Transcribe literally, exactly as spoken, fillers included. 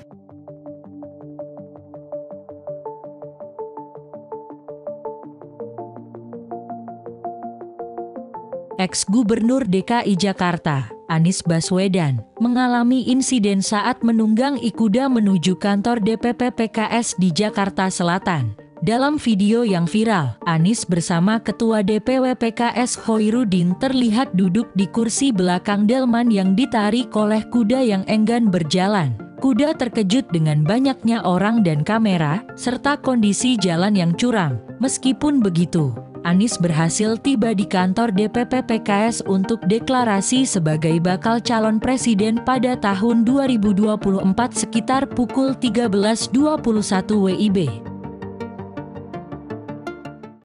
Ex-Gubernur D K I Jakarta, Anies Baswedan, mengalami insiden saat menunggang I-Kuda menuju kantor D P P P K S di Jakarta Selatan. Dalam video yang viral, Anies bersama Ketua D P W P K S Khoirudin terlihat duduk di kursi belakang delman yang ditarik oleh kuda yang enggan berjalan. Kuda terkejut dengan banyaknya orang dan kamera, serta kondisi jalan yang curam. Meskipun begitu, Anies berhasil tiba di kantor D P P P K S untuk deklarasi sebagai bakal calon presiden pada tahun dua ribu dua puluh empat sekitar pukul tiga belas dua puluh satu W I B.